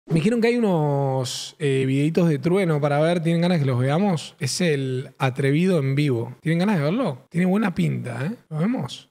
Me dijeron que hay unos videitos de Trueno para ver. ¿Tienen ganas que los veamos? Es el Atrevido en vivo. ¿Tienen ganas de verlo? Tiene buena pinta, ¿eh? ¿Lo vemos?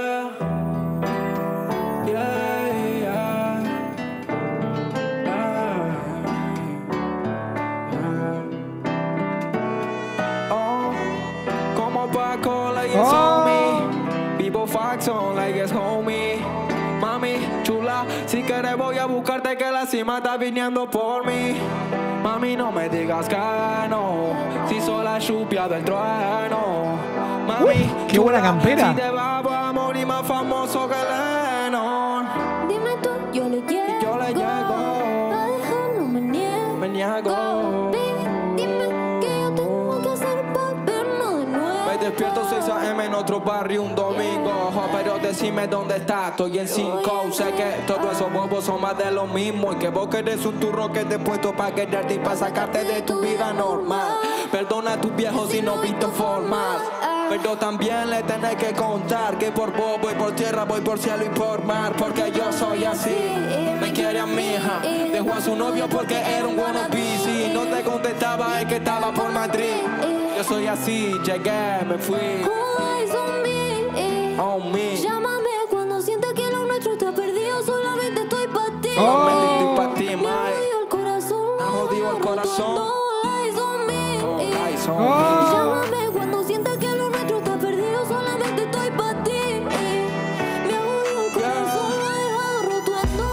Como Paco, like it's homie. Vivo Faxon, like it's homie. Mami, chula, si quieres voy a buscarte que la cima está viniendo por mí. Mami, no me digas que no, si soy la lluvia del trueno. Mami, qué buena campera. Si te vas a morir más famoso que Lennon. Dime tú, yo le llego. Y yo le llego. A dejar no me niego. Me niego. Baby, dime que yo tengo que hacer para vernos de nuevo. Me despierto 6 AM en otro barrio un domingo. Pero decime dónde estás, estoy en 5. Sé que todos esos bobos son más de lo mismo. Y que vos querés un turro que te he puesto para quererte y para sacarte de tu vida normal. Perdona a tus viejos si no visto formal. Pero también le tenés que contar que por vos voy por tierra, voy por cielo y por mar. Porque yo soy así. Me quiere a mi hija. Dejó a su novio porque era un wannabe. Si no te contestaba es que estaba por Madrid. Yo soy así, llegué, me fui. All eyes on me. On me. Llámame cuando sientas que lo nuestro está perdido. Solamente estoy para ti. Solamente estoy pa' ti, Me mae. jodió el corazón. Me jodió el corazón. All eyes on me. All eyes on me. Llámame cuando sientas que lo nuestro está perdido. Solamente estoy para ti. Me ha jodido el corazón. Lo he dejado rotuando.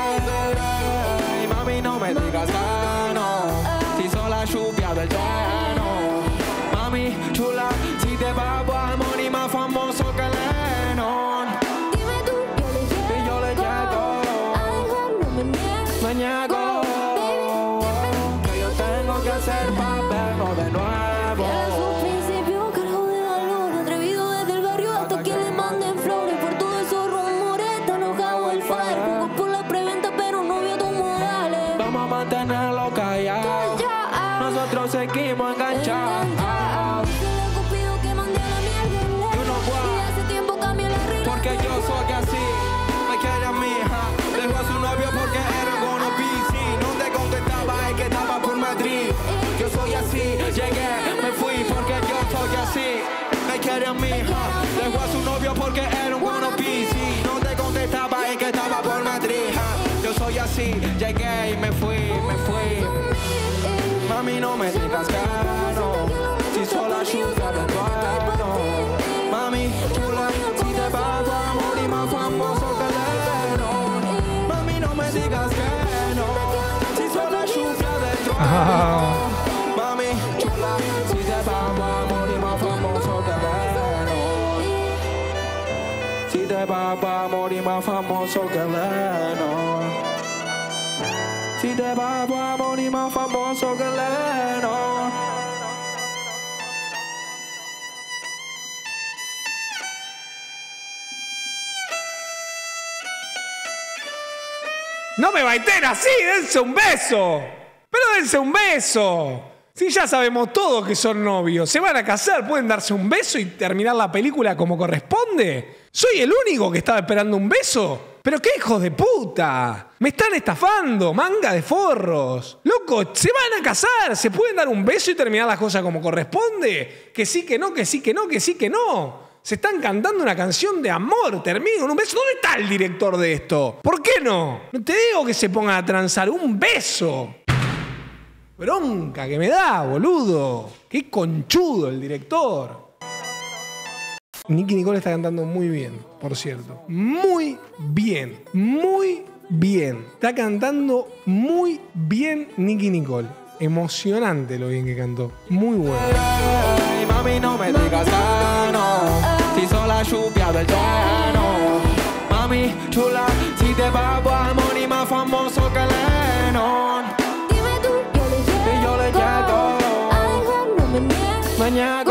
Yeah, y mami, no me digas que no, si soy la lluvia del trueno. Mami, chula, si te vas a morir más famoso que Lennon. Dime tú, yo le llego. Y yo le llego. A dejar no me niego. Me niego. Que yo tengo que hacer para vernos de Eres nuevo. un principio cargo de valor, atrevido desde el barrio hasta que le manden flores. Por todos esos rumores está enojado el fire. Jugó por la preventa pero no vio tus modales. Vamos a mantenerlo callado. Nosotros seguimos enganchados. Dísele a Cupido que mande a la mierda el lejos. You know why? Y hace tiempo cambió la regla. Porque yo soy así, me quiere a mi hija. Dejó a su novio porque era un wannabe. Si no te contestaba es que estaba por Madrid. Yo soy así, llegué, me fui porque yo soy así. Me quiere a mi hija. Dejó a su novio porque era un wannabe. Si no te contestaba es que estaba por Madrid. Yo soy así, llegué y me fui. Mami, no me digas que no, si soy la lluvia del trueno. Mami, chula, si te vas a morir más famoso que Lennon. Mami, no me digas que no, si soy la lluvia del trueno. Mami, chula, si te vas a morir más famoso que Lennon. Si te vas a morir más famoso que Lennon. Si te vas a morir más famoso que Lennon. ¡No me baiten así! ¡Dense un beso! ¡Pero dense un beso! Si ya sabemos todos que son novios, se van a casar, pueden darse un beso y terminar la película como corresponde. ¿Soy el único que estaba esperando un beso? ¡Pero qué hijos de puta! ¡Me están estafando! ¡Manga de forros! ¡Loco! ¡Se van a casar! ¿Se pueden dar un beso y terminar las cosas como corresponde? Que sí, que no, que sí, que no, que sí, que no. Se están cantando una canción de amor. Termino con un beso. ¿Dónde está el director de esto? ¿Por qué no? No te digo que se pongan a transar. ¡Un beso! Bronca que me da, boludo. Qué conchudo el director. Nicki Nicole está cantando muy bien, por cierto. Muy bien, muy bien. Está cantando muy bien Nicki Nicole. Emocionante lo bien que cantó. Muy bueno. Ay, mami, no me digas que no, si soy la lluvia del trueno. Mami, chula, si te vas a morir más famoso que Lennon. Dime tú, yo le llego. Y yo le llego. A dejar no me niego. Me niego.